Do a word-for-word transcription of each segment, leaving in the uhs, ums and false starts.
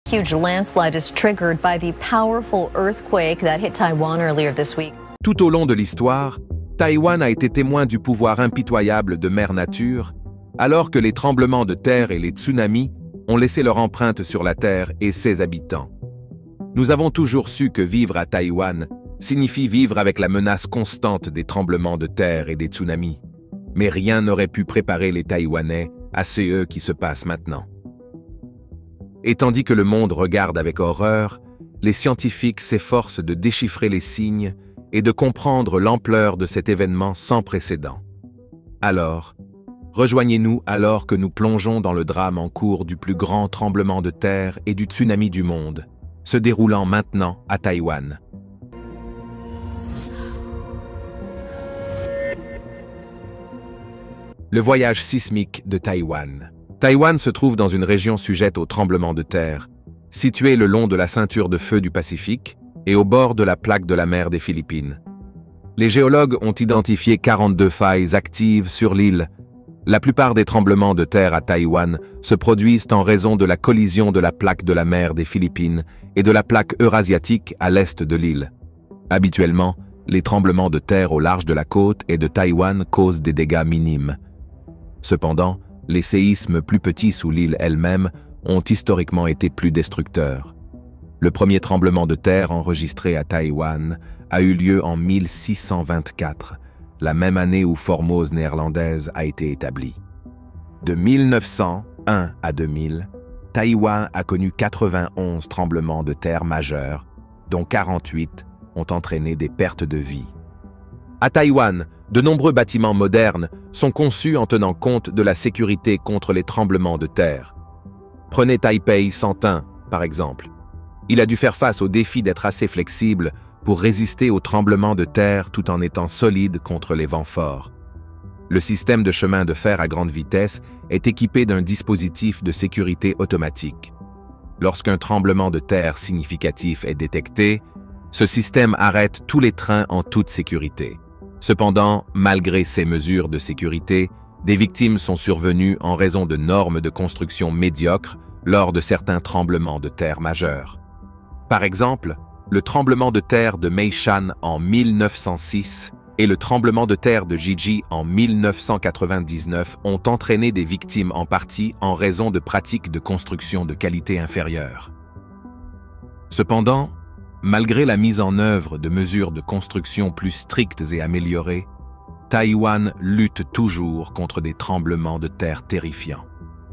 Huge landslide is triggered by the powerful earthquake that hit Taiwan earlier this week. Tout au long de l'histoire, Taïwan a été témoin du pouvoir impitoyable de Mère Nature, alors que les tremblements de terre et les tsunamis ont laissé leur empreinte sur la Terre et ses habitants. Nous avons toujours su que vivre à Taïwan signifie vivre avec la menace constante des tremblements de terre et des tsunamis. Mais rien n'aurait pu préparer les Taïwanais à ce qui se passe maintenant. Et tandis que le monde regarde avec horreur, les scientifiques s'efforcent de déchiffrer les signes et de comprendre l'ampleur de cet événement sans précédent. Alors, rejoignez-nous alors que nous plongeons dans le drame en cours du plus grand tremblement de terre et du tsunami du monde, se déroulant maintenant à Taïwan. Le voyage sismique de Taïwan. Taïwan se trouve dans une région sujette aux tremblements de terre, située le long de la ceinture de feu du Pacifique et au bord de la plaque de la mer des Philippines. Les géologues ont identifié quarante-deux failles actives sur l'île. La plupart des tremblements de terre à Taïwan se produisent en raison de la collision de la plaque de la mer des Philippines et de la plaque eurasiatique à l'est de l'île. Habituellement, les tremblements de terre au large de la côte et de Taïwan causent des dégâts minimes. Cependant, les séismes plus petits sous l'île elle-même ont historiquement été plus destructeurs. Le premier tremblement de terre enregistré à Taïwan a eu lieu en mille six cent vingt-quatre, la même année où Formose néerlandaise a été établie. De mille neuf cent un à deux mille, Taïwan a connu quatre-vingt-onze tremblements de terre majeurs, dont quarante-huit ont entraîné des pertes de vie. À Taïwan, de nombreux bâtiments modernes sont conçus en tenant compte de la sécurité contre les tremblements de terre. Prenez Taipei cent un, par exemple. Il a dû faire face au défi d'être assez flexible pour résister aux tremblements de terre tout en étant solide contre les vents forts. Le système de chemin de fer à grande vitesse est équipé d'un dispositif de sécurité automatique. Lorsqu'un tremblement de terre significatif est détecté, ce système arrête tous les trains en toute sécurité. Cependant, malgré ces mesures de sécurité, des victimes sont survenues en raison de normes de construction médiocres lors de certains tremblements de terre majeurs. Par exemple, le tremblement de terre de Meishan en mille neuf cent six et le tremblement de terre de Jiji en mille neuf cent quatre-vingt-dix-neuf ont entraîné des victimes en partie en raison de pratiques de construction de qualité inférieure. Cependant, malgré la mise en œuvre de mesures de construction plus strictes et améliorées, Taïwan lutte toujours contre des tremblements de terre terrifiants.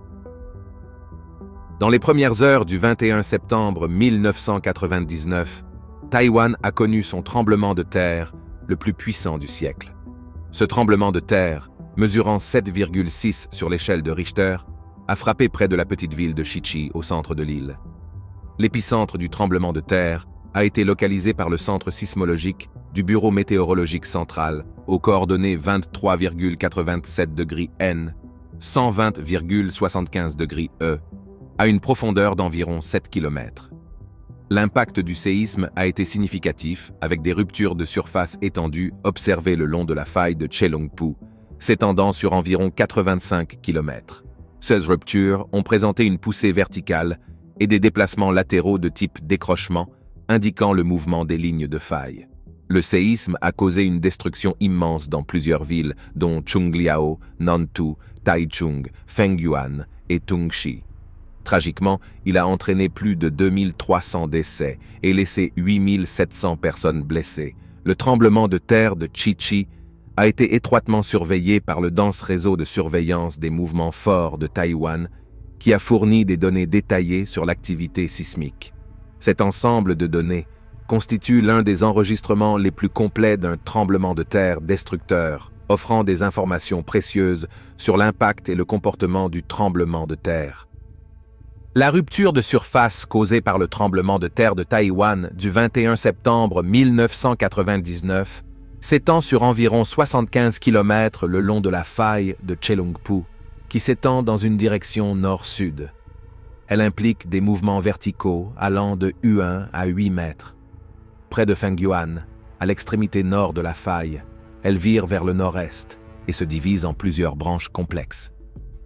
Dans les premières heures du vingt et un septembre mille neuf cent quatre-vingt-dix-neuf, Taïwan a connu son tremblement de terre le plus puissant du siècle. Ce tremblement de terre, mesurant sept virgule six sur l'échelle de Richter, a frappé près de la petite ville de Shichi au centre de l'île. L'épicentre du tremblement de terre a été localisé par le centre sismologique du Bureau météorologique central aux coordonnées vingt-trois virgule quatre-vingt-sept degrés N, cent vingt virgule soixante-quinze degrés E, à une profondeur d'environ sept kilomètres. L'impact du séisme a été significatif avec des ruptures de surface étendues observées le long de la faille de Chelongpu, s'étendant sur environ quatre-vingt-cinq kilomètres. Ces ruptures ont présenté une poussée verticale et des déplacements latéraux de type décrochement, indiquant le mouvement des lignes de faille. Le séisme a causé une destruction immense dans plusieurs villes, dont Chungliao, Nantou, Taichung, Fengyuan et Tungxi. Tragiquement, il a entraîné plus de deux mille trois cents décès et laissé huit mille sept cents personnes blessées. Le tremblement de terre de Chichi a été étroitement surveillé par le dense réseau de surveillance des mouvements forts de Taïwan, qui a fourni des données détaillées sur l'activité sismique. Cet ensemble de données constitue l'un des enregistrements les plus complets d'un tremblement de terre destructeur, offrant des informations précieuses sur l'impact et le comportement du tremblement de terre. La rupture de surface causée par le tremblement de terre de Taïwan du vingt et un septembre mille neuf cent quatre-vingt-dix-neuf s'étend sur environ soixante-quinze kilomètres le long de la faille de Chelongpu, qui s'étend dans une direction nord-sud. Elle implique des mouvements verticaux allant de U un à huit mètres. Près de Fengyuan, à l'extrémité nord de la faille, elle vire vers le nord-est et se divise en plusieurs branches complexes.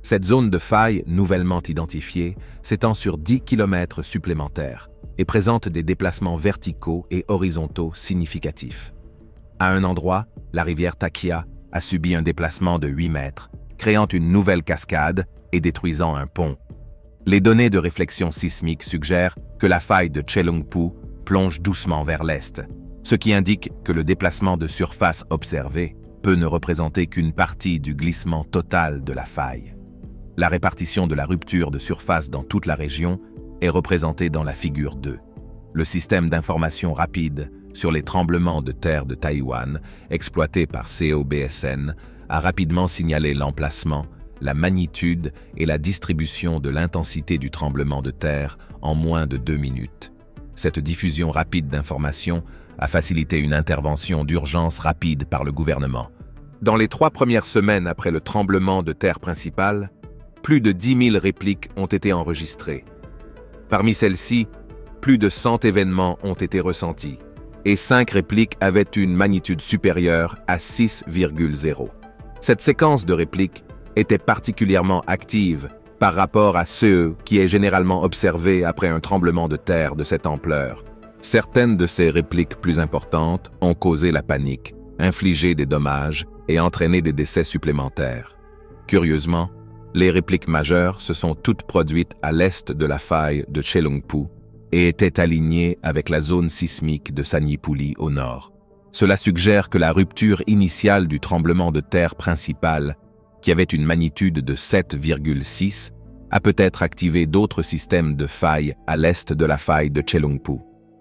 Cette zone de faille, nouvellement identifiée, s'étend sur dix kilomètres supplémentaires et présente des déplacements verticaux et horizontaux significatifs. À un endroit, la rivière Takia a subi un déplacement de huit mètres, créant une nouvelle cascade et détruisant un pont. Les données de réflexion sismique suggèrent que la faille de Chelungpu plonge doucement vers l'est, ce qui indique que le déplacement de surface observé peut ne représenter qu'une partie du glissement total de la faille. La répartition de la rupture de surface dans toute la région est représentée dans la figure deux. Le système d'information rapide sur les tremblements de terre de Taïwan, exploité par C O B S N, a rapidement signalé l'emplacement, la magnitude et la distribution de l'intensité du tremblement de terre en moins de deux minutes. Cette diffusion rapide d'informations a facilité une intervention d'urgence rapide par le gouvernement. Dans les trois premières semaines après le tremblement de terre principal, plus de dix mille répliques ont été enregistrées. Parmi celles-ci, plus de cent événements ont été ressentis, et cinq répliques avaient une magnitude supérieure à six virgule zéro. Cette séquence de répliques était particulièrement active par rapport à ceux qui est généralement observé après un tremblement de terre de cette ampleur. Certaines de ces répliques plus importantes ont causé la panique, infligé des dommages et entraîné des décès supplémentaires. Curieusement, les répliques majeures se sont toutes produites à l'est de la faille de Chelungpu et étaient alignées avec la zone sismique de Sanyipuli au nord. Cela suggère que la rupture initiale du tremblement de terre principal, qui avait une magnitude de sept virgule six, a peut-être activé d'autres systèmes de failles à l'est de la faille de Chelungpu.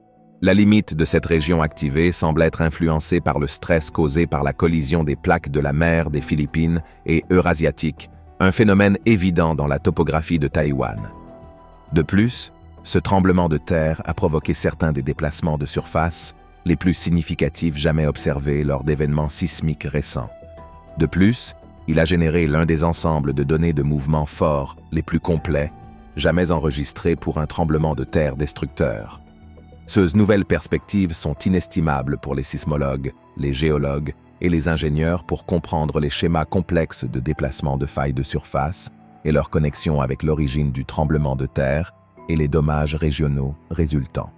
La limite de cette région activée semble être influencée par le stress causé par la collision des plaques de la mer des Philippines et eurasiatique, un phénomène évident dans la topographie de Taïwan. De plus, ce tremblement de terre a provoqué certains des déplacements de surface les plus significatifs jamais observés lors d'événements sismiques récents. De plus, il a généré l'un des ensembles de données de mouvement forts les plus complets jamais enregistrés pour un tremblement de terre destructeur. Ces nouvelles perspectives sont inestimables pour les sismologues, les géologues et les ingénieurs pour comprendre les schémas complexes de déplacement de failles de surface et leur connexion avec l'origine du tremblement de terre et les dommages régionaux résultants.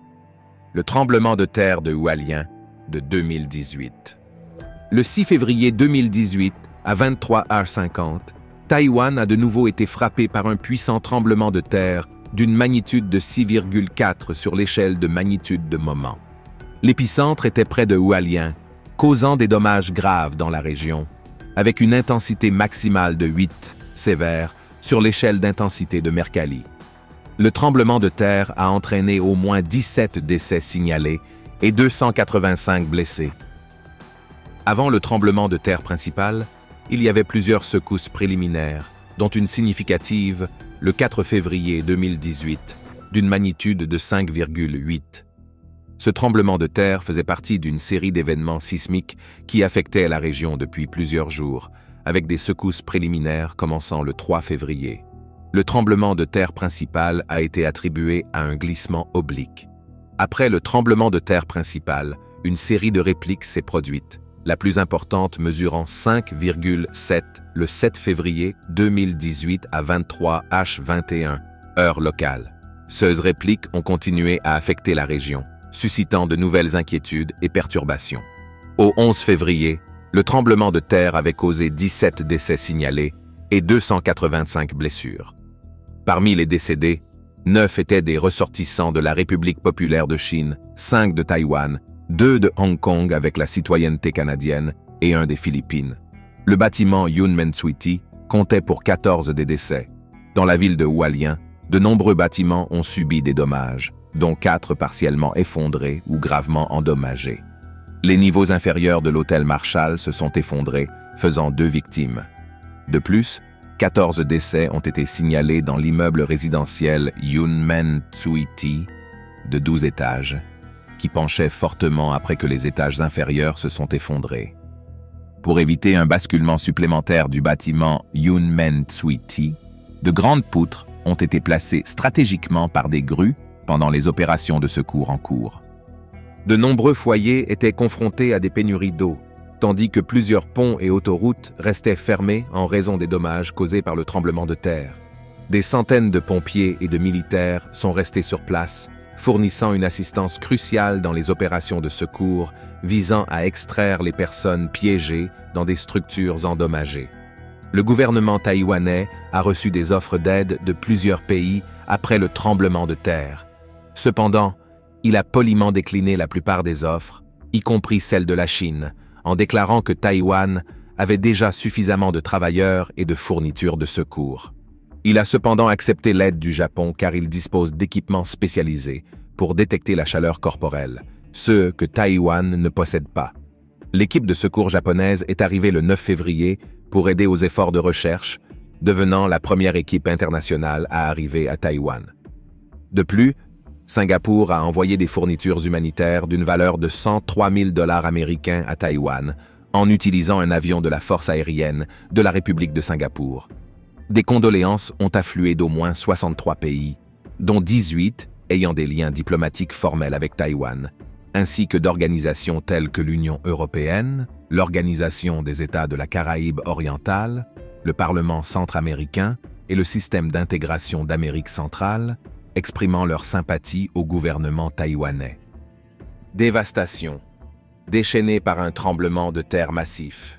Le tremblement de terre de Hualien de deux mille dix-huit. Le six février deux mille dix-huit, à vingt-trois heures cinquante, Taïwan a de nouveau été frappé par un puissant tremblement de terre d'une magnitude de six virgule quatre sur l'échelle de magnitude de moment. L'épicentre était près de Hualien, causant des dommages graves dans la région, avec une intensité maximale de huit, sévère, sur l'échelle d'intensité de Mercalli. Le tremblement de terre a entraîné au moins dix-sept décès signalés et deux cent quatre-vingt-cinq blessés. Avant le tremblement de terre principal, il y avait plusieurs secousses préliminaires, dont une significative le quatre février deux mille dix-huit, d'une magnitude de cinq virgule huit. Ce tremblement de terre faisait partie d'une série d'événements sismiques qui affectaient la région depuis plusieurs jours, avec des secousses préliminaires commençant le trois février. Le tremblement de terre principal a été attribué à un glissement oblique. Après le tremblement de terre principal, une série de répliques s'est produite, la plus importante mesurant cinq virgule sept le sept février deux mille dix-huit à vingt-trois heures vingt et une, heure locale. Ces répliques ont continué à affecter la région, suscitant de nouvelles inquiétudes et perturbations. Au onze février, le tremblement de terre avait causé dix-sept décès signalés et deux cent quatre-vingt-cinq blessures. Parmi les décédés, neuf étaient des ressortissants de la République populaire de Chine, cinq de Taïwan, deux de Hong Kong avec la citoyenneté canadienne et un des Philippines. Le bâtiment Yunmen-Tsuiti comptait pour quatorze des décès. Dans la ville de Hualien, de nombreux bâtiments ont subi des dommages, dont quatre partiellement effondrés ou gravement endommagés. Les niveaux inférieurs de l'hôtel Marshall se sont effondrés, faisant deux victimes. De plus, quatorze décès ont été signalés dans l'immeuble résidentiel Yunmen-Tsuiti de douze étages, qui penchait fortement après que les étages inférieurs se sont effondrés. Pour éviter un basculement supplémentaire du bâtiment Yunmen-Tsuiti, de grandes poutres ont été placées stratégiquement par des grues pendant les opérations de secours en cours. De nombreux foyers étaient confrontés à des pénuries d'eau, tandis que plusieurs ponts et autoroutes restaient fermés en raison des dommages causés par le tremblement de terre. Des centaines de pompiers et de militaires sont restés sur place, fournissant une assistance cruciale dans les opérations de secours visant à extraire les personnes piégées dans des structures endommagées. Le gouvernement taïwanais a reçu des offres d'aide de plusieurs pays après le tremblement de terre. Cependant, il a poliment décliné la plupart des offres, y compris celle de la Chine, en déclarant que Taïwan avait déjà suffisamment de travailleurs et de fournitures de secours. Il a cependant accepté l'aide du Japon car il dispose d'équipements spécialisés pour détecter la chaleur corporelle, ceux que Taïwan ne possède pas. L'équipe de secours japonaise est arrivée le neuf février pour aider aux efforts de recherche, devenant la première équipe internationale à arriver à Taïwan. De plus, Singapour a envoyé des fournitures humanitaires d'une valeur de cent trois mille dollars américains à Taïwan en utilisant un avion de la force aérienne de la République de Singapour. Des condoléances ont afflué d'au moins soixante-trois pays, dont dix-huit ayant des liens diplomatiques formels avec Taïwan, ainsi que d'organisations telles que l'Union européenne, l'Organisation des États de la Caraïbe orientale, le Parlement centra-américain et le système d'intégration d'Amérique centrale, exprimant leur sympathie au gouvernement taïwanais. Dévastation, déchaînée par un tremblement de terre massif.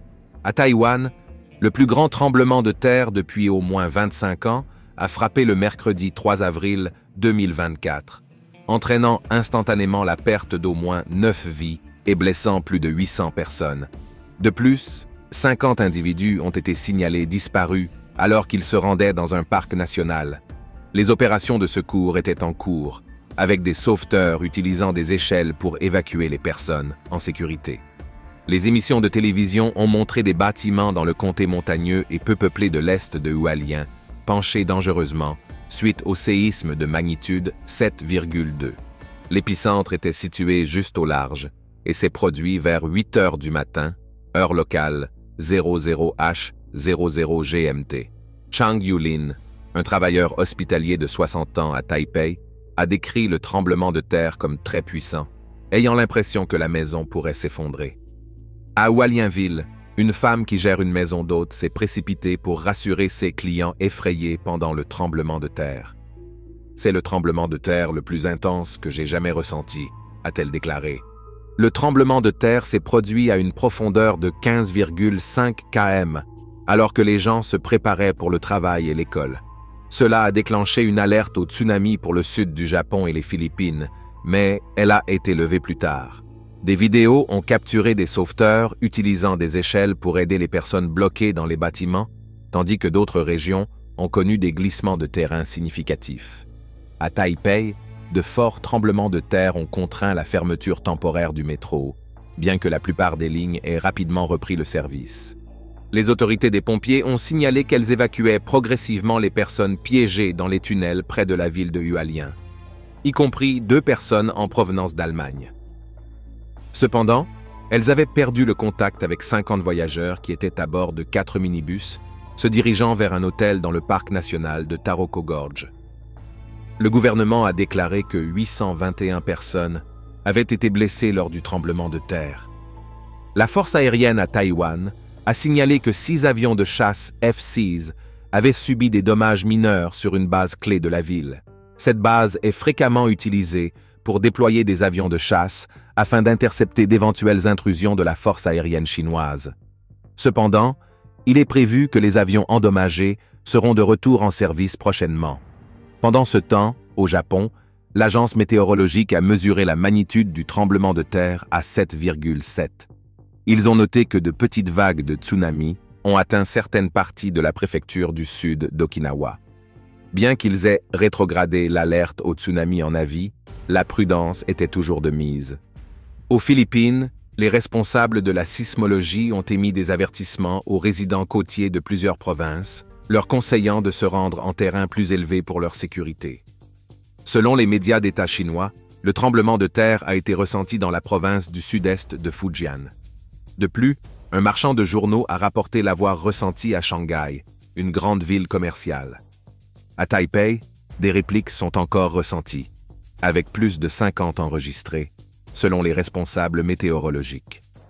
À Taïwan, le plus grand tremblement de terre depuis au moins vingt-cinq ans a frappé le mercredi trois avril deux mille vingt-quatre, entraînant instantanément la perte d'au moins neuf vies et blessant plus de huit cents personnes. De plus, cinquante individus ont été signalés disparus alors qu'ils se rendaient dans un parc national. Les opérations de secours étaient en cours, avec des sauveteurs utilisant des échelles pour évacuer les personnes en sécurité. Les émissions de télévision ont montré des bâtiments dans le comté montagneux et peu peuplé de l'est de Hualien, penchés dangereusement, suite au séisme de magnitude sept virgule deux. L'épicentre était situé juste au large et s'est produit vers huit heures du matin, heure locale zéro zéro H zéro zéro G M T. Chang Yulin, un travailleur hospitalier de soixante ans à Taipei, a décrit le tremblement de terre comme très puissant, ayant l'impression que la maison pourrait s'effondrer. À Hualienville, une femme qui gère une maison d'hôtes s'est précipitée pour rassurer ses clients effrayés pendant le tremblement de terre. « C'est le tremblement de terre le plus intense que j'ai jamais ressenti », a-t-elle déclaré. Le tremblement de terre s'est produit à une profondeur de quinze virgule cinq kilomètres, alors que les gens se préparaient pour le travail et l'école. Cela a déclenché une alerte au tsunami pour le sud du Japon et les Philippines, mais elle a été levée plus tard. Des vidéos ont capturé des sauveteurs utilisant des échelles pour aider les personnes bloquées dans les bâtiments, tandis que d'autres régions ont connu des glissements de terrain significatifs. À Taipei, de forts tremblements de terre ont contraint la fermeture temporaire du métro, bien que la plupart des lignes aient rapidement repris le service. Les autorités des pompiers ont signalé qu'elles évacuaient progressivement les personnes piégées dans les tunnels près de la ville de Hualien, y compris deux personnes en provenance d'Allemagne. Cependant, elles avaient perdu le contact avec cinquante voyageurs qui étaient à bord de quatre minibus, se dirigeant vers un hôtel dans le parc national de Taroko Gorge. Le gouvernement a déclaré que huit cent vingt et un personnes avaient été blessées lors du tremblement de terre. La force aérienne à Taïwan a signalé que six avions de chasse F seize avaient subi des dommages mineurs sur une base clé de la ville. Cette base est fréquemment utilisée pour déployer des avions de chasse afin d'intercepter d'éventuelles intrusions de la force aérienne chinoise. Cependant, il est prévu que les avions endommagés seront de retour en service prochainement. Pendant ce temps, au Japon, l'agence météorologique a mesuré la magnitude du tremblement de terre à sept virgule sept. Ils ont noté que de petites vagues de tsunami ont atteint certaines parties de la préfecture du sud d'Okinawa. Bien qu'ils aient rétrogradé l'alerte au tsunami en avis, la prudence était toujours de mise. Aux Philippines, les responsables de la sismologie ont émis des avertissements aux résidents côtiers de plusieurs provinces, leur conseillant de se rendre en terrain plus élevé pour leur sécurité. Selon les médias d'État chinois, le tremblement de terre a été ressenti dans la province du sud-est de Fujian. De plus, un marchand de journaux a rapporté l'avoir ressenti à Shanghai, une grande ville commerciale. À Taipei, des répliques sont encore ressenties, avec plus de cinquante enregistrées, selon les responsables météorologiques.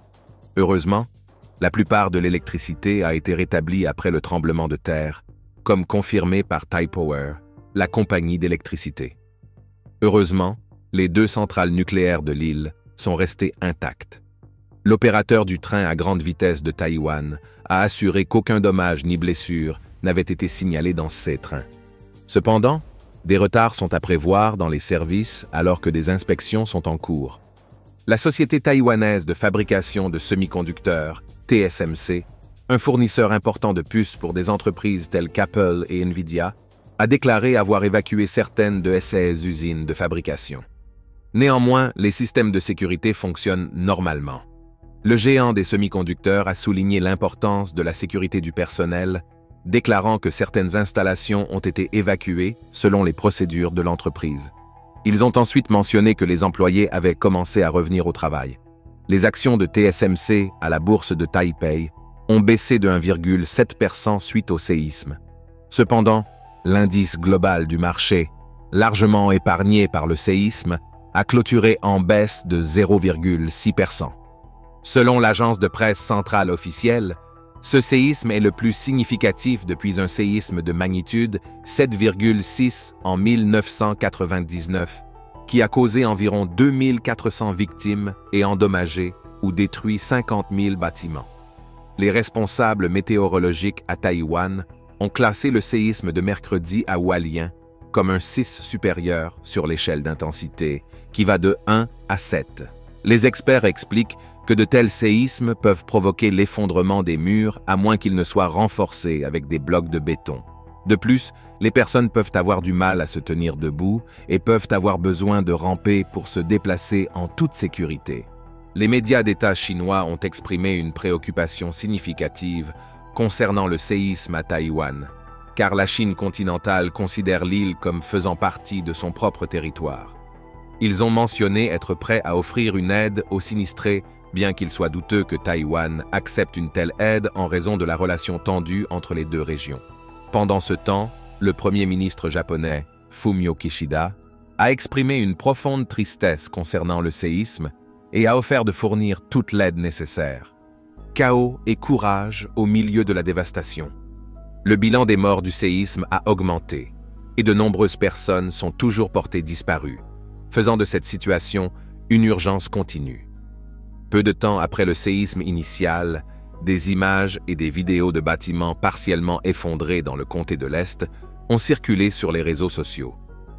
Heureusement, la plupart de l'électricité a été rétablie après le tremblement de terre, comme confirmé par Taipower, la compagnie d'électricité. Heureusement, les deux centrales nucléaires de l'île sont restées intactes. L'opérateur du train à grande vitesse de Taïwan a assuré qu'aucun dommage ni blessure n'avait été signalé dans ces trains. Cependant, des retards sont à prévoir dans les services alors que des inspections sont en cours. La société taïwanaise de fabrication de semi-conducteurs, T S M C, un fournisseur important de puces pour des entreprises telles qu'Apple et Nvidia, a déclaré avoir évacué certaines de ses usines de fabrication. Néanmoins, les systèmes de sécurité fonctionnent normalement. Le géant des semi-conducteurs a souligné l'importance de la sécurité du personnel, déclarant que certaines installations ont été évacuées selon les procédures de l'entreprise. Ils ont ensuite mentionné que les employés avaient commencé à revenir au travail. Les actions de T S M C à la bourse de Taipei ont baissé de un virgule sept pour cent suite au séisme. Cependant, l'indice global du marché, largement épargné par le séisme, a clôturé en baisse de zéro virgule six pour cent. Selon l'agence de presse centrale officielle, ce séisme est le plus significatif depuis un séisme de magnitude sept virgule six en mille neuf cent quatre-vingt-dix-neuf, qui a causé environ deux mille quatre cents victimes et endommagé ou détruit cinquante mille bâtiments. Les responsables météorologiques à Taïwan ont classé le séisme de mercredi à Hualien comme un six supérieur sur l'échelle d'intensité, qui va de un à sept. Les experts expliquent que de tels séismes peuvent provoquer l'effondrement des murs à moins qu'ils ne soient renforcés avec des blocs de béton. De plus, les personnes peuvent avoir du mal à se tenir debout et peuvent avoir besoin de ramper pour se déplacer en toute sécurité. Les médias d'État chinois ont exprimé une préoccupation significative concernant le séisme à Taïwan, car la Chine continentale considère l'île comme faisant partie de son propre territoire. Ils ont mentionné être prêts à offrir une aide aux sinistrés, bien qu'il soit douteux que Taïwan accepte une telle aide en raison de la relation tendue entre les deux régions. Pendant ce temps, le Premier ministre japonais, Fumio Kishida, a exprimé une profonde tristesse concernant le séisme et a offert de fournir toute l'aide nécessaire. Chaos et courage au milieu de la dévastation. Le bilan des morts du séisme a augmenté et de nombreuses personnes sont toujours portées disparues, faisant de cette situation une urgence continue. Peu de temps après le séisme initial, des images et des vidéos de bâtiments partiellement effondrés dans le comté de l'Est ont circulé sur les réseaux sociaux.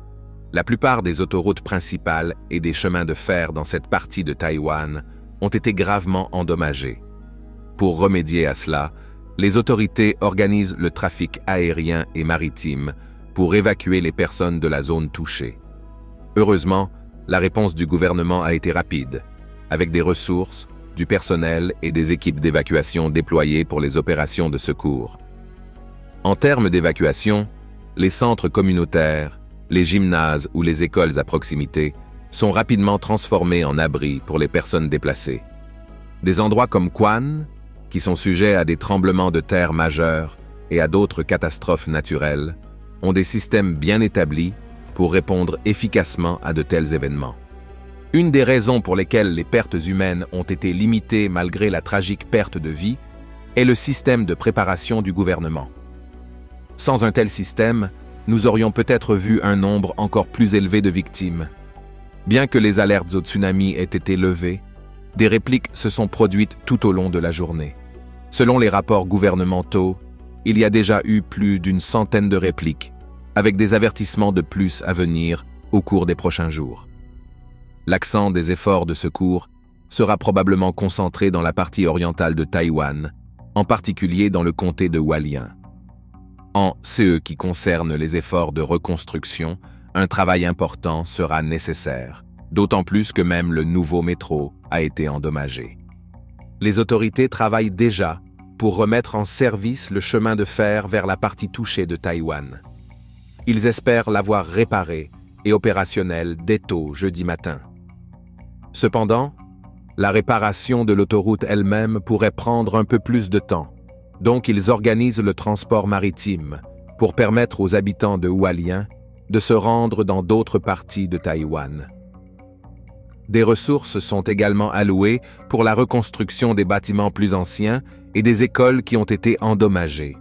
La plupart des autoroutes principales et des chemins de fer dans cette partie de Taïwan ont été gravement endommagés. Pour remédier à cela, les autorités organisent le trafic aérien et maritime pour évacuer les personnes de la zone touchée. Heureusement, la réponse du gouvernement a été rapide, avec des ressources, du personnel et des équipes d'évacuation déployées pour les opérations de secours. En termes d'évacuation, les centres communautaires, les gymnases ou les écoles à proximité sont rapidement transformés en abris pour les personnes déplacées. Des endroits comme Quan, qui sont sujets à des tremblements de terre majeurs et à d'autres catastrophes naturelles, ont des systèmes bien établis pour répondre efficacement à de tels événements. Une des raisons pour lesquelles les pertes humaines ont été limitées malgré la tragique perte de vie est le système de préparation du gouvernement. Sans un tel système, nous aurions peut-être vu un nombre encore plus élevé de victimes. Bien que les alertes au tsunami aient été levées, des répliques se sont produites tout au long de la journée. Selon les rapports gouvernementaux, il y a déjà eu plus d'une centaine de répliques, avec des avertissements de plus à venir au cours des prochains jours. L'accent des efforts de secours sera probablement concentré dans la partie orientale de Taïwan, en particulier dans le comté de Hualien. En ce qui concerne les efforts de reconstruction, un travail important sera nécessaire, d'autant plus que même le nouveau métro a été endommagé. Les autorités travaillent déjà pour remettre en service le chemin de fer vers la partie touchée de Taïwan. Ils espèrent l'avoir réparé et opérationnel dès tôt jeudi matin. Cependant, la réparation de l'autoroute elle-même pourrait prendre un peu plus de temps, donc ils organisent le transport maritime pour permettre aux habitants de Hualien de se rendre dans d'autres parties de Taïwan. Des ressources sont également allouées pour la reconstruction des bâtiments plus anciens et des écoles qui ont été endommagées.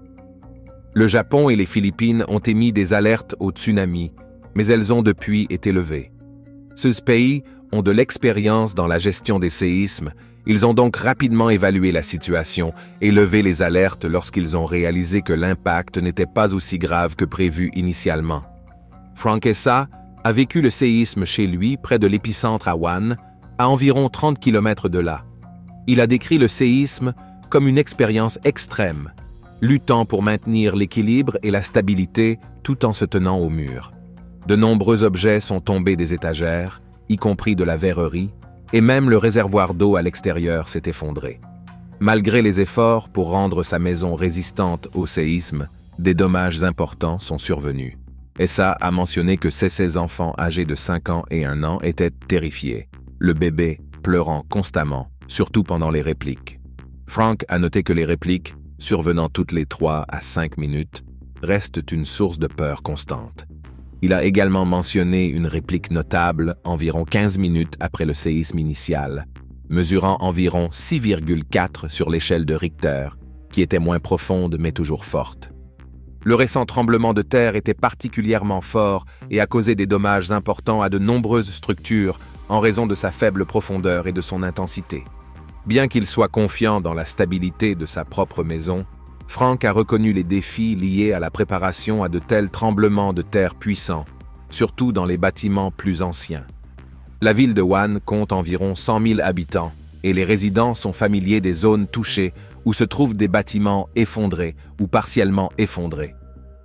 Le Japon et les Philippines ont émis des alertes au tsunami, mais elles ont depuis été levées. Ces pays ont de l'expérience dans la gestion des séismes, ils ont donc rapidement évalué la situation et levé les alertes lorsqu'ils ont réalisé que l'impact n'était pas aussi grave que prévu initialement. Frank Essa a vécu le séisme chez lui près de l'épicentre à One, à environ trente kilomètres de là. Il a décrit le séisme comme une expérience extrême, luttant pour maintenir l'équilibre et la stabilité tout en se tenant au mur. De nombreux objets sont tombés des étagères, y compris de la verrerie, et même le réservoir d'eau à l'extérieur s'est effondré. Malgré les efforts pour rendre sa maison résistante au séisme, des dommages importants sont survenus. Essa a mentionné que ses enfants âgés de cinq ans et un an étaient terrifiés, le bébé pleurant constamment, surtout pendant les répliques. Frank a noté que les répliques, survenant toutes les trois à cinq minutes, restent une source de peur constante. Il a également mentionné une réplique notable environ quinze minutes après le séisme initial, mesurant environ six virgule quatre sur l'échelle de Richter, qui était moins profonde mais toujours forte. Le récent tremblement de terre était particulièrement fort et a causé des dommages importants à de nombreuses structures en raison de sa faible profondeur et de son intensité. Bien qu'il soit confiant dans la stabilité de sa propre maison, Frank a reconnu les défis liés à la préparation à de tels tremblements de terre puissants, surtout dans les bâtiments plus anciens. La ville de One compte environ cent mille habitants et les résidents sont familiers des zones touchées où se trouvent des bâtiments effondrés ou partiellement effondrés.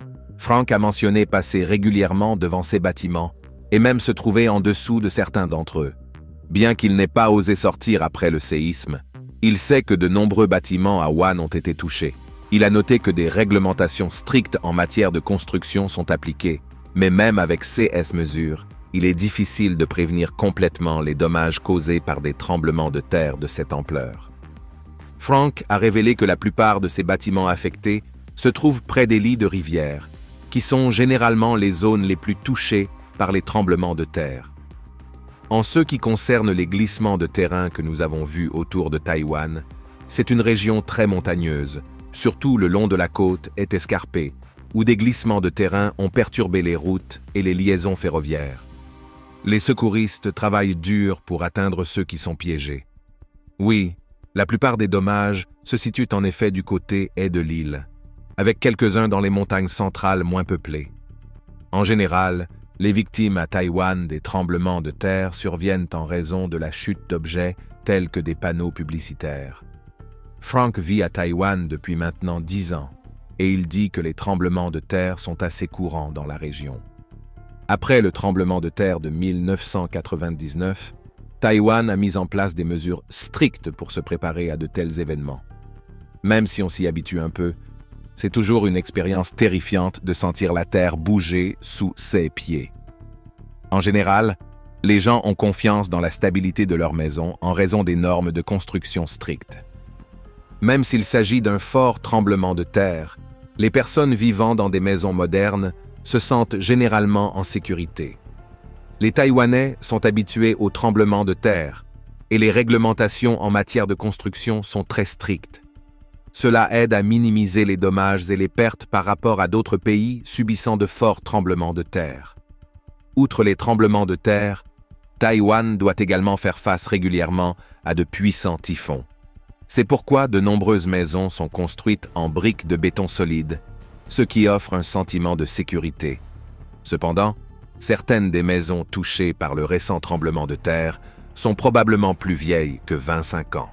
Frank a mentionné passer régulièrement devant ces bâtiments et même se trouver en dessous de certains d'entre eux. Bien qu'il n'ait pas osé sortir après le séisme, il sait que de nombreux bâtiments à One ont été touchés. Il a noté que des réglementations strictes en matière de construction sont appliquées, mais même avec ces mesures, il est difficile de prévenir complètement les dommages causés par des tremblements de terre de cette ampleur. Frank a révélé que la plupart de ces bâtiments affectés se trouvent près des lits de rivières, qui sont généralement les zones les plus touchées par les tremblements de terre. En ce qui concerne les glissements de terrain que nous avons vus autour de Taïwan, c'est une région très montagneuse, surtout le long de la côte est escarpée, où des glissements de terrain ont perturbé les routes et les liaisons ferroviaires. Les secouristes travaillent dur pour atteindre ceux qui sont piégés. Oui, la plupart des dommages se situent en effet du côté est de l'île, avec quelques-uns dans les montagnes centrales moins peuplées. En général, les victimes à Taïwan des tremblements de terre surviennent en raison de la chute d'objets tels que des panneaux publicitaires. Frank vit à Taïwan depuis maintenant dix ans et il dit que les tremblements de terre sont assez courants dans la région. Après le tremblement de terre de mille neuf cent quatre-vingt-dix-neuf, Taïwan a mis en place des mesures strictes pour se préparer à de tels événements. Même si on s'y habitue un peu, c'est toujours une expérience terrifiante de sentir la terre bouger sous ses pieds. En général, les gens ont confiance dans la stabilité de leur maison en raison des normes de construction strictes. Même s'il s'agit d'un fort tremblement de terre, les personnes vivant dans des maisons modernes se sentent généralement en sécurité. Les Taïwanais sont habitués aux tremblements de terre et les réglementations en matière de construction sont très strictes. Cela aide à minimiser les dommages et les pertes par rapport à d'autres pays subissant de forts tremblements de terre. Outre les tremblements de terre, Taïwan doit également faire face régulièrement à de puissants typhons. C'est pourquoi de nombreuses maisons sont construites en briques de béton solide, ce qui offre un sentiment de sécurité. Cependant, certaines des maisons touchées par le récent tremblement de terre sont probablement plus vieilles que vingt-cinq ans.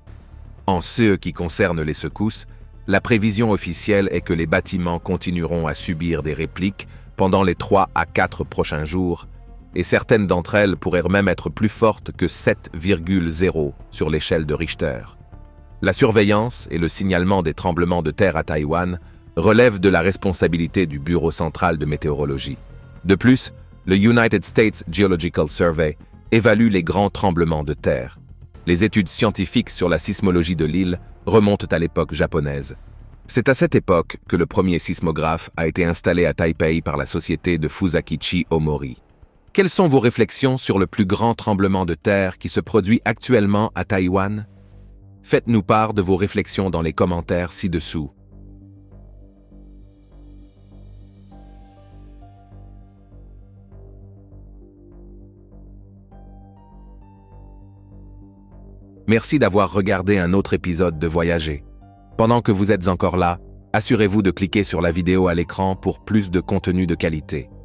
En ce qui concerne les secousses, la prévision officielle est que les bâtiments continueront à subir des répliques pendant les trois à quatre prochains jours, et certaines d'entre elles pourraient même être plus fortes que sept virgule zéro sur l'échelle de Richter. La surveillance et le signalement des tremblements de terre à Taïwan relèvent de la responsabilité du Bureau central de météorologie. De plus, le United States Geological Survey évalue les grands tremblements de terre. Les études scientifiques sur la sismologie de l'île remontent à l'époque japonaise. C'est à cette époque que le premier sismographe a été installé à Taipei par la société de Fusakichi Omori. Quelles sont vos réflexions sur le plus grand tremblement de terre qui se produit actuellement à Taïwan? Faites-nous part de vos réflexions dans les commentaires ci-dessous. Merci d'avoir regardé un autre épisode de Voyager. Pendant que vous êtes encore là, assurez-vous de cliquer sur la vidéo à l'écran pour plus de contenu de qualité.